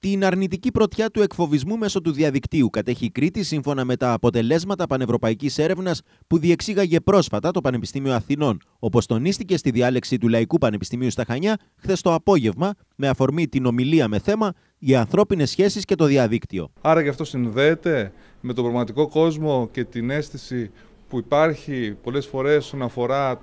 Την αρνητική πρωτιά του εκφοβισμού μέσω του διαδικτύου κατέχει η Κρήτη σύμφωνα με τα αποτελέσματα πανευρωπαϊκής έρευνας που διεξήγαγε πρόσφατα το Πανεπιστήμιο Αθηνών, όπως τονίστηκε στη διάλεξη του Λαϊκού Πανεπιστημίου στα Χανιά χθες το απόγευμα, με αφορμή την ομιλία με θέμα οι ανθρώπινες σχέσεις και το διαδίκτυο. Άρα γι' αυτό συνδέεται με τον πραγματικό κόσμο και την αίσθηση που υπάρχει πολλές φορές όσον αφορά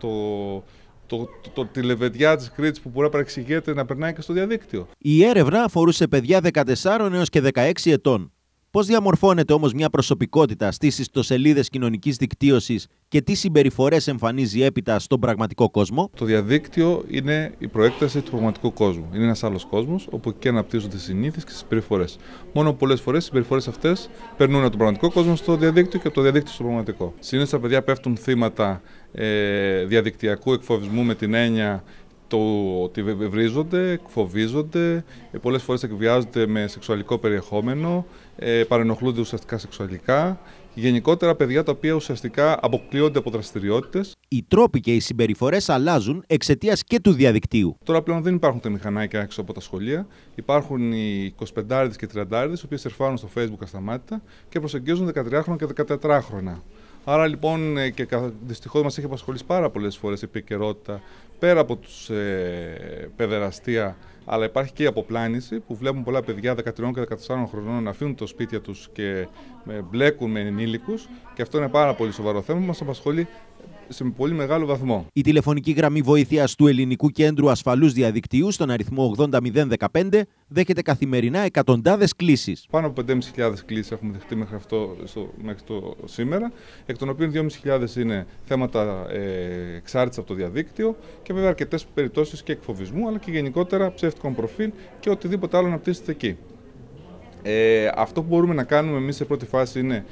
τη λεβεδιά της Κρήτης που μπορεί να παρεξηγείται να περνάει και στο διαδίκτυο. Η έρευνα αφορούσε παιδιά 14 έως και 16 ετών. Πώς διαμορφώνεται όμως μια προσωπικότητα στις ιστοσελίδες κοινωνικής δικτύωσης και τι συμπεριφορές εμφανίζει έπειτα στον πραγματικό κόσμο? Το διαδίκτυο είναι η προέκταση του πραγματικού κόσμου. Είναι ένας άλλος κόσμος όπου εκεί αναπτύσσονται συνήθειες και συμπεριφορές. Μόνο πολλές φορές οι συμπεριφορές αυτές περνούν από τον πραγματικό κόσμο στο διαδίκτυο και από το διαδίκτυο στο πραγματικό. Συνήθως τα παιδιά πέφτουν θύματα διαδικτυακού εκφοβισμού με την έννοια ότι βρίζονται, εκφοβίζονται, πολλές φορές εκβιάζονται με σεξουαλικό περιεχόμενο, παρενοχλούνται ουσιαστικά σεξουαλικά. Γενικότερα παιδιά τα οποία ουσιαστικά αποκλείονται από δραστηριότητες. Οι τρόποι και οι συμπεριφορές αλλάζουν εξαιτίας και του διαδικτύου. Τώρα πλέον δεν υπάρχουν τα μηχανάκια έξω από τα σχολεία. Υπάρχουν οι 25 και 30, οι οποίες σερφάρουν στο Facebook ασταμάτητα και προσεγγίζουν 13χρονα και 14χρονα. Άρα λοιπόν και δυστυχώς μας έχει απασχολήσει πάρα πολλές φορές η επικαιρότητα πέρα από τους παιδεραστία, αλλά υπάρχει και η αποπλάνηση που βλέπουν πολλά παιδιά 13 και 14 χρονών να αφήνουν το σπίτια τους και μπλέκουν με ενήλικους και αυτό είναι πάρα πολύ σοβαρό θέμα που μας απασχολεί σε πολύ μεγάλο βαθμό. Η τηλεφωνική γραμμή βοήθειας του Ελληνικού Κέντρου Ασφαλούς Διαδικτύου στον αριθμό 80015 δέχεται καθημερινά εκατοντάδες κλήσεις. Πάνω από 5.500 κλήσεις έχουμε δεχτεί μέχρι το σήμερα, εκ των οποίων 2.500 είναι θέματα εξάρτησης από το διαδίκτυο και βέβαια αρκετές περιπτώσεις και εκφοβισμού, αλλά και γενικότερα ψεύτικων προφίλ και οτιδήποτε άλλο αναπτύσσεται εκεί. Αυτό που μπορούμε να κάνουμε εμείς σε πρώτη φάση είναι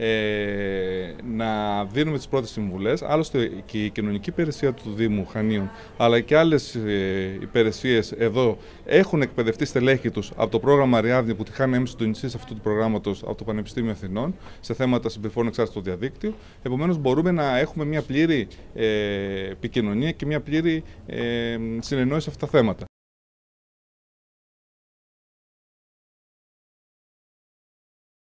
να δίνουμε τις πρώτες συμβουλές. Άλλωστε και η κοινωνική υπηρεσία του Δήμου Χανίων αλλά και άλλες υπηρεσίες εδώ έχουν εκπαιδευτεί στελέχη τους από το πρόγραμμα Ριάδνη που τυχάνει έμεση συντονιστής αυτού του προγράμματος από το Πανεπιστήμιο Αθηνών σε θέματα συμπεριφορών εξάρτησης στο διαδίκτυο. Επομένως μπορούμε να έχουμε μια πλήρη επικοινωνία και μια πλήρη συνεννόηση σε αυτά τα θέματα.